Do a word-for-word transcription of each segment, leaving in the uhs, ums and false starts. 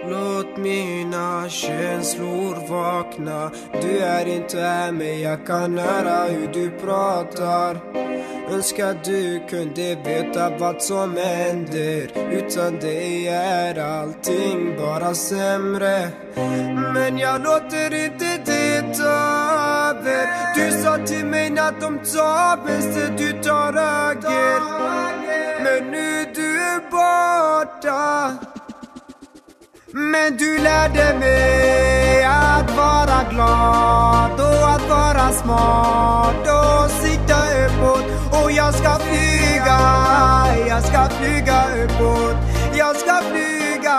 Låt mina känslor vakna. Du är inte här men jag kan höra hur du pratar. Önskar du kunde veta vad som händer. Utan dig är allting bara sämre. Men jag låter inte det ta över. Du sa till mig natt om tar vänster, du tar höger. Men nu du är borta. Men du lärde mig att vara glad och att vara smart och sikta uppåt. Och jag ska flyga, jag ska flyga uppåt, jag ska flyga.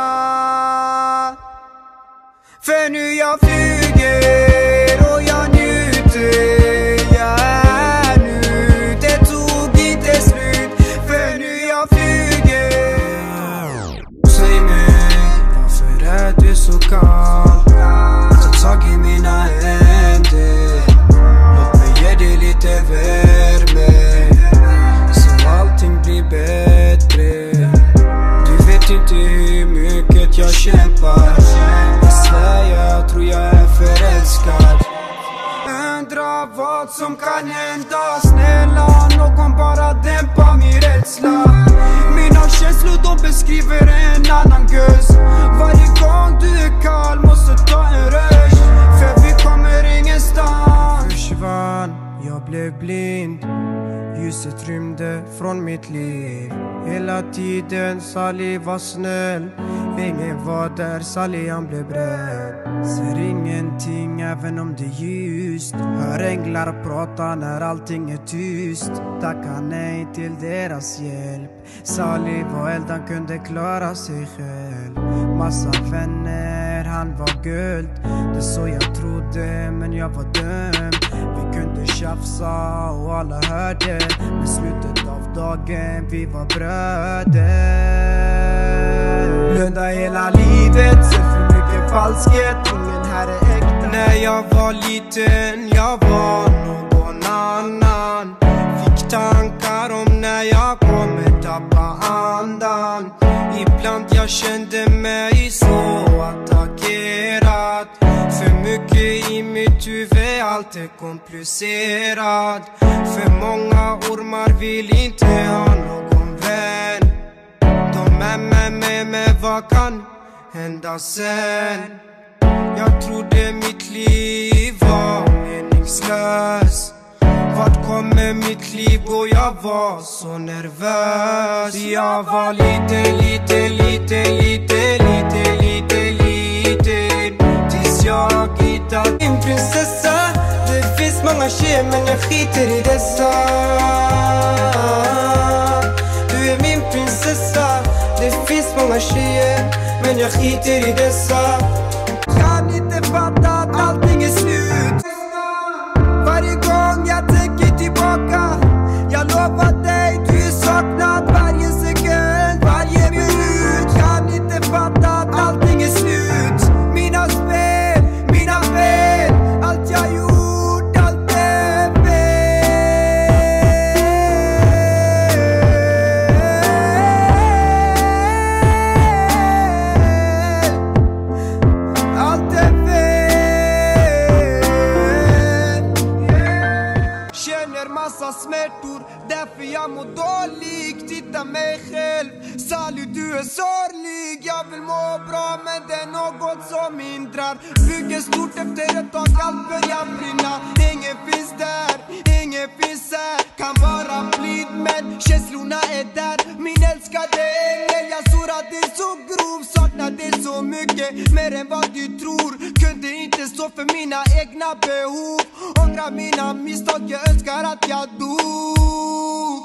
För nu jag flyger och jag njuter, jag är nu, det tog inte slut. För nu jag flyger. Säg mig, varför är du så kall? Ta tag i mina händer, låt mig ge dig lite värme, så allting blir bättre. Du vet inte hur mycket jag kämpar. I Sverige tror jag är förälskad. Undrar vad som kan hända. Snälla någon bara dämpa min rädsla. Mina känslor de beskriver en annan gös. Varje gång du är kall måste ta en röst. För vi kommer ingenstans. Försvann, jag blev blind. Ljuset rymde från mitt liv. Hela tiden Sally var snäll. Ingen var där, Sally han blev bränd. Ser ingenting även om det är ljust. Hör änglar prata när allting är tyst. Tacka nej till deras hjälp. Sally var eld, han kunde klara sig själv. Massa vänner, han var guld. Det så jag trodde, men jag var dömd. Vi kunde tjafsa och alla hörde. Men slutet av dagen, vi var bröder. Blunda hela livet, ser för mycket falskhet. Ingen här är äkta. När jag var liten, jag var någon annan. Fick tankar om när jag kommer tappa andan. Ibland jag kände mig så attackerad. För mycket i mitt huvud, allt är komplicerat. För många ormar vill inte ha någon vän. De är med mig, men vad kan hända sen? Jag trodde mitt liv var meningslös. Vart kommer mitt liv och jag var så nervös. Jag var lite, lite, lite, lite, lite, lite, lite. Tills jag hittade min prinsessa. Det finns många tjejer men jag skiter i dessa. Du är min prinsessa. Det finns många tjejer men jag skiter i dessa. Kan inte fatta att allting är slut. Varje gång jag tänker tillbaka, jag lovar dig, du är saknad varje sekund, varje minut. Kan inte fatta att allting är slut. Mina spel, mina fel, allt jag gjort, allt är fel. Allt är fel. Känner massa smärtor, därför jag mår dålig. Titta mig själv, Sally du är sorglig. Jag vill må bra men det är något som hindrar. Bygger stort efter ett tag, allt börjar brinna. Ingen finns där, ingen finns här. Kan vara blid men känslorna är där. Min älskade ängel, jag sårade så grov. Saknade så mycket, mer än vad du tror. Kunde inte stå för mina egna behov. Ångrar mina misstag, jag önskar att jag dog.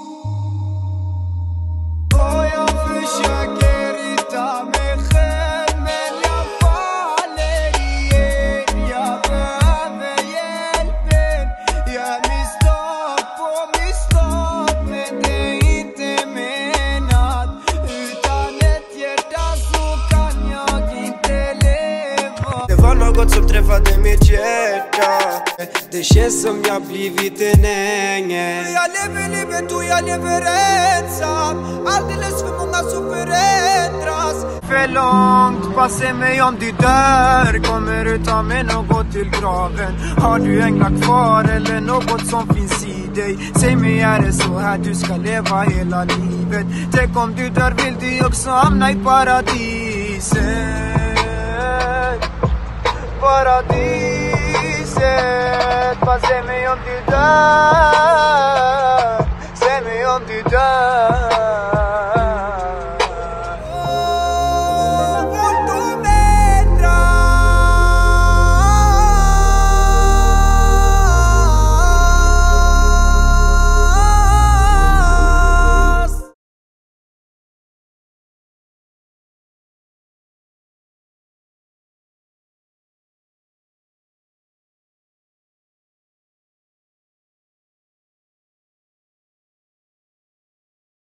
Och jag försöker hitta mig själv, men jag faller igen. Jag behöver hjälpen. Jag misstag på misstag, men det är inte menat. Utan ett hjärta så kan jag inte leva. Det var något något som träffade mitt hjärta. Det känns som jag blivit en ängel. Jag lever livet och jag lever ensam. Alldeles för många som förändras. För långt, passa mig om du dör. Kommer du ta med något till graven? Har du änglar kvar eller något som finns i dig? Säg mig, är det så här du ska leva hela livet? Tänk om du dör, vill du också hamna i paradiset. Paradiset. Bara säg mig om du dör. Säg mig om du dör.